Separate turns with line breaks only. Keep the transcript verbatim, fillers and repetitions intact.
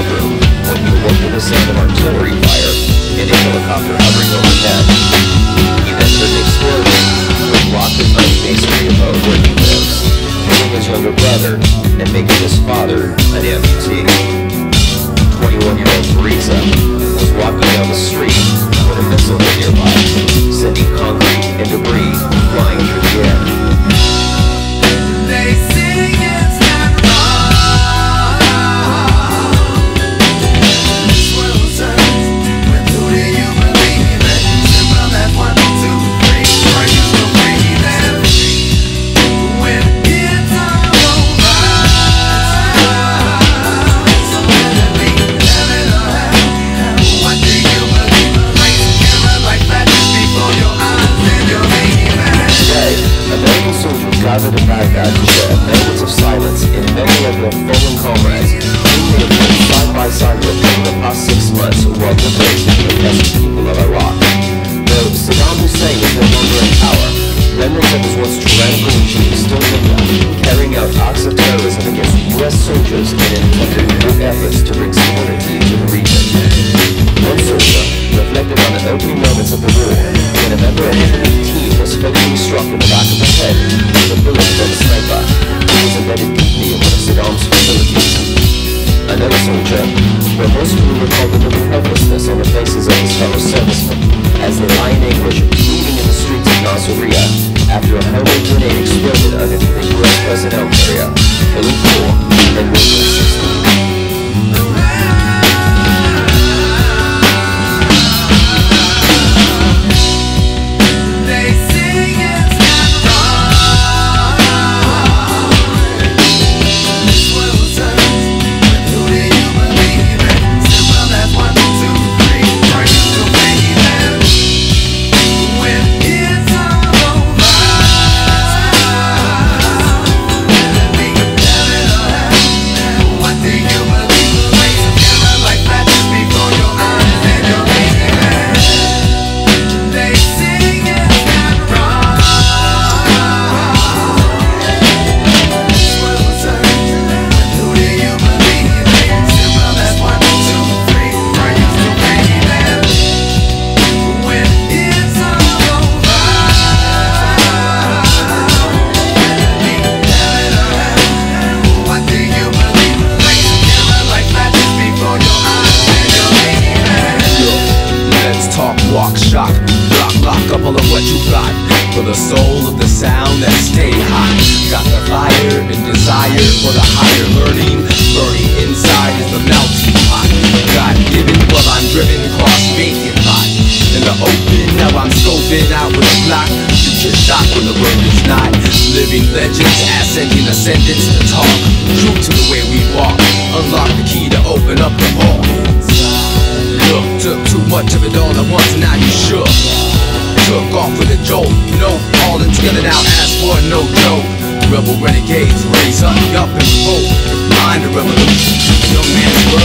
bedroom when he awoke to the sound of artillery fire and a helicopter hovering overhead. He then heard an explosion which rocked the tiny masonry above where he lives, killing his younger brother and making his father an amputee. twenty-one-year-old Teresa was walking down the street when a missile hit nearby, sending concrete and debris flying through the air.
They sing it's not wrong. This world turns, but who do you believe in? Simple as one, two, three. Are you still breathing? When it's all over, so whether we heaven or hell, what do you believe? Lights, camera, like flashes before your eyes and your baby.
Today, American soldiers gathered in Baghdad to share moments of silence in memory of their fallen comrades, whom they have been side by side with in the past six months while liberating the oppressed people of Iraq. Though Saddam Hussein is no longer in power, remnants of his once tyrannical regime still linger, carrying out acts of terrorism against U S soldiers in an attempted group efforts to bring stability to the region. One soldier reflected on the opening moments of the war when a member of his team was fatally struck in the back of the head with a bullet from a sniper who was embedded deeply in one of Saddam's facilities. Another soldier, where most people recall the look of helplessness on the faces of his fellow servicemen as they lie in anguish bleeding in the streets of Nasiriyah after a homemade grenade exploded underneath a U S personnel carrier, killing four and wounding sixteen.
Walk, shock, block, lock up all of what you got. For the soul of the sound that stay hot. Got the fire and desire for the higher learning. Burning inside is the melting pot. God given, well I'm driven, cross vacant lot. In the open, now I'm scoping out with a block. Shoot your shot when the word is not. Living legends, ascending ascendants to talk. True to the way we walk. Unlock the key to open up the vault. Look, took too much of it all at once, now you shook. Took off with a jolt, no, all in together now, ask for no joke. Rebel renegades, raise up, up and revolt. Mind the revolution, no man's work.